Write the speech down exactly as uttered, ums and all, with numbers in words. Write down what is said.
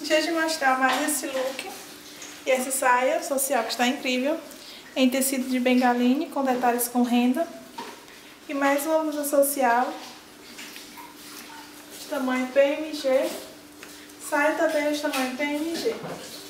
Deixa eu te mostrar mais esse look e essa saia social que está incrível, em tecido de bengaline com detalhes com renda. E mais uma blusa social de tamanho P M G, saia também de tamanho P M G.